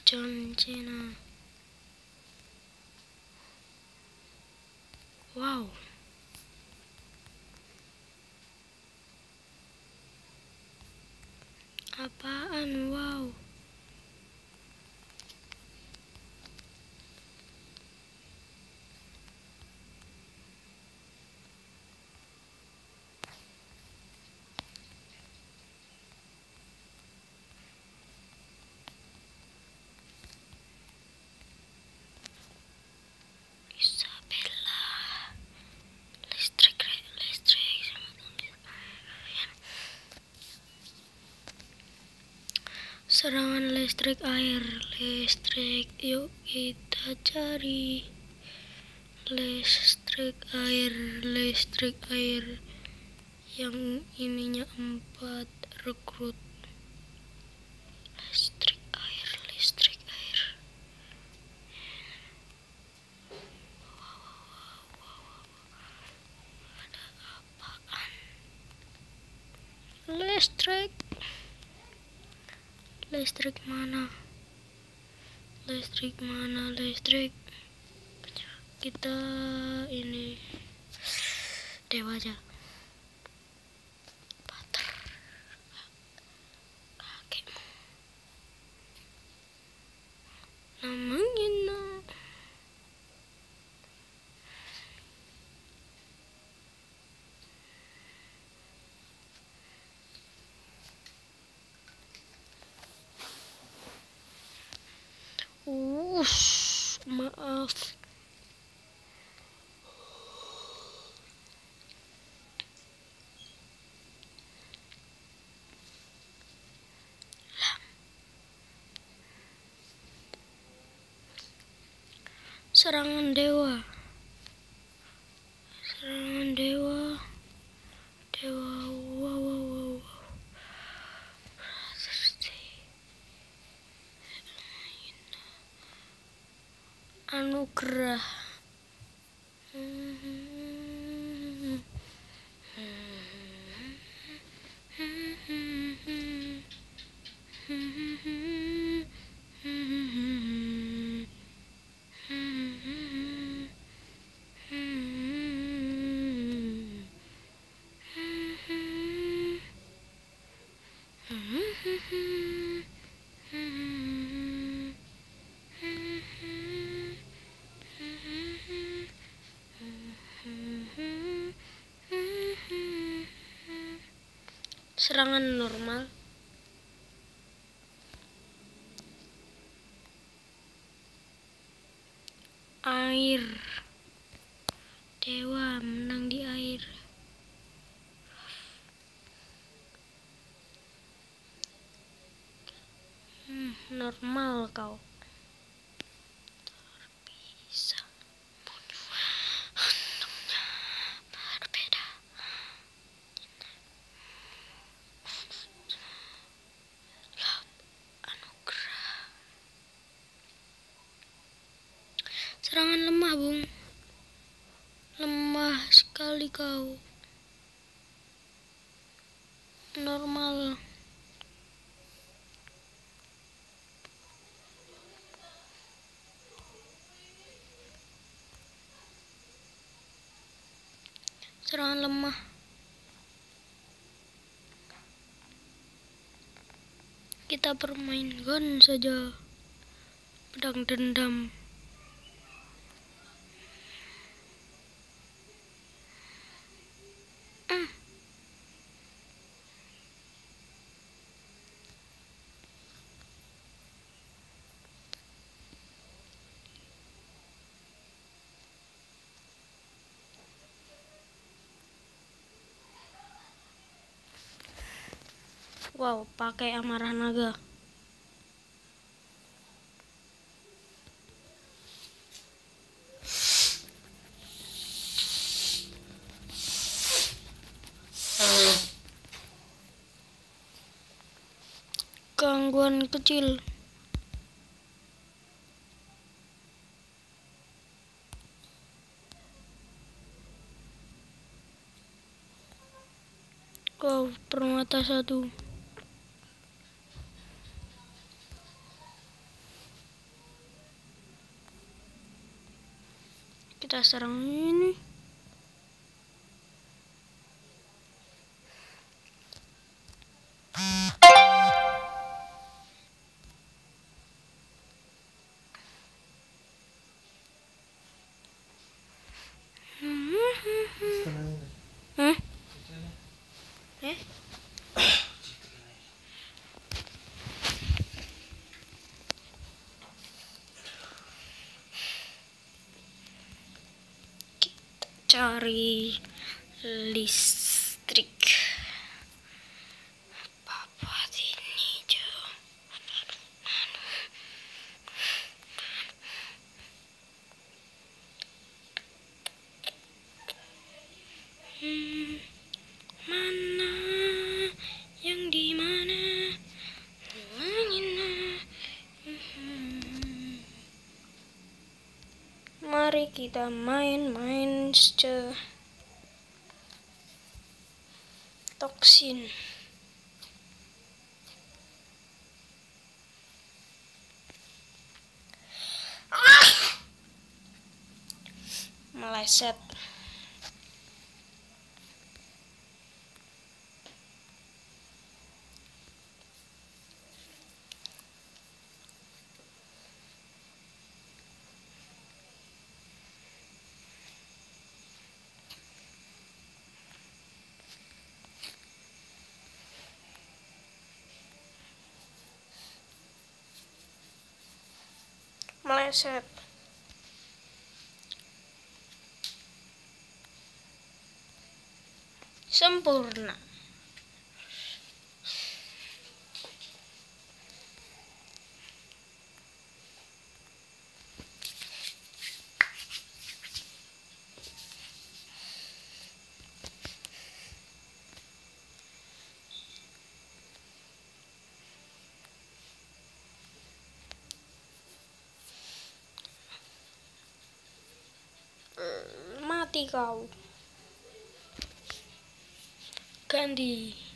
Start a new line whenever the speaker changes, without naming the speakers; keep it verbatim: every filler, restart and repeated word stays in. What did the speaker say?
John Cena. Wow. Apaan wow? Isabella. Listrik, listrik. Serangan listrik air, listrik, yuk kita cari. Listrik air, listrik air. Yang ininya empat, rekrut. Listrik air, listrik air. Wow, wow, wow, wow. Ada apaan? Listrik. Listrik mana? Listrik mana? Listrik. Kita ini dewa aja. Pater. Kakekmu. Namanya no. Ush, maaf. Serangan dewa. Serangan dewa. Dewa. Wow, wow, wow. Anugerah. Serangan normal. Air. Dewa menang di air. Hmm, normal kau. Bisa. Untungnya berbeda. Laut anugerah. Serangan lemah, Bung. Lemah sekali kau. Normal. Serangan lemah. Kita permainkan saja pedang dendam. Hmm. Wow, pakai amarah naga. Gangguan kecil. Wow, permata satu. kita serang ini. Hmm? Eh? Cari listrik. Apa ini jauh? Hmm, mana yang di mana? Hmm. Mari kita main-main se toksin. Meleset. Meleset. Sempurna. Mati kau. Ganti.